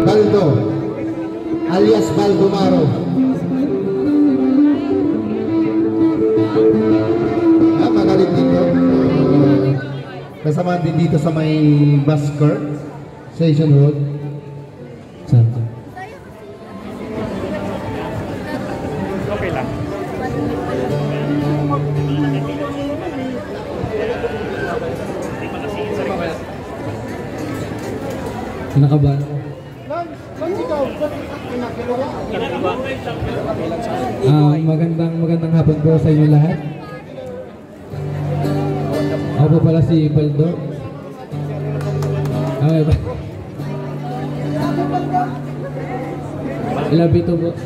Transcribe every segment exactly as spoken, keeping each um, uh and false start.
Baldo alias Baldomaro. Ah, magaling dito. Kasama din dito sa may Basker Station Road. Saan? Okay lang. Kinakabahan ako. Ah, magandang magandang hapon po sa inyo lahat. Ako po pala si Baldo. Okay ba? I love you too po.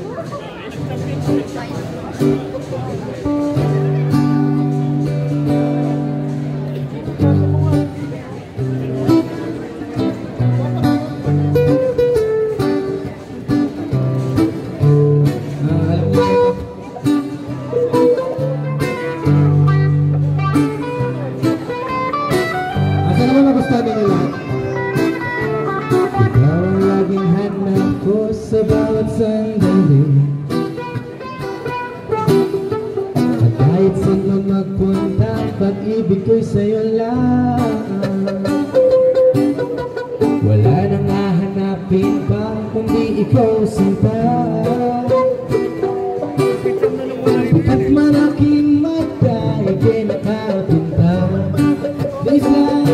Sa bawat sandali at kahit saan mo magpunta, pag-ibig ko'y sa'yo lang. Wala nang hahanapin pa kundi ikaw sinta. At malaking mata ika'y nakapinta. Please lang,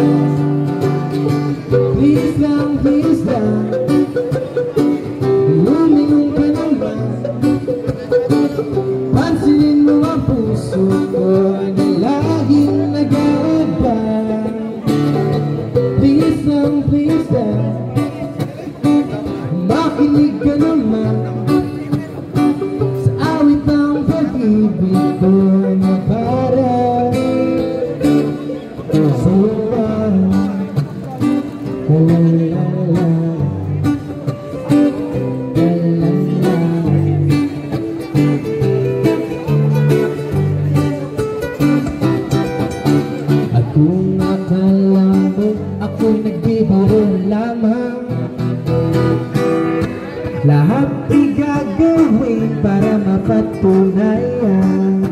please lang, please lang, lumingon ka naman. Pansinin mo ang puso ko na laging nag-aabang. Please lang, please lang, makinig ka naman sa awit ng pag-ibig ko na parang sa'yo lang. At kung akala mo ako'y nagbibiro lamang, lahat igagawin para mapatunayan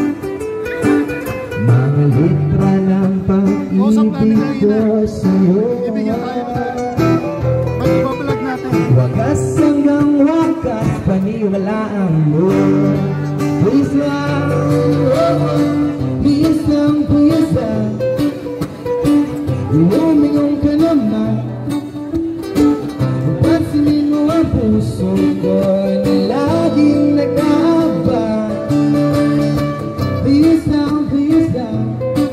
mga litra ng pag-ibig ko sa'yo. Wagas hanggang wagas, paniwalaan mo. Please lang, please lang, please lang, lumingon ka naman. Pansinin mo ang puso ko na laging nag-aabang. Please lang, please lang,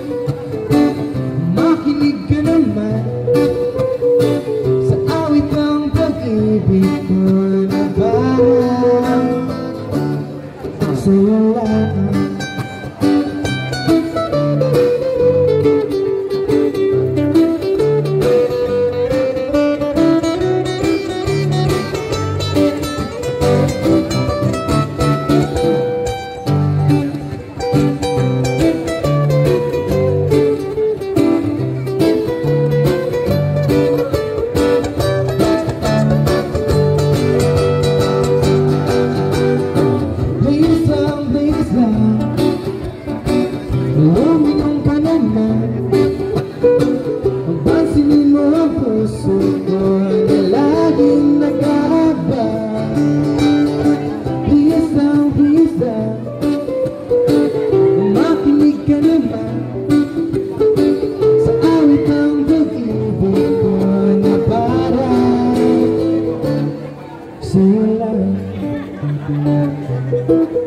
makinig ka naman sa awit ng pag-ibig ko na parang sa'yo lang. Lumingon ka naman, pansinin mo ang puso ko na laging nag-aabang. Please lang, please lang, makinig ka naman sa awit ng pag-ibig ko na parang sa'yo lang.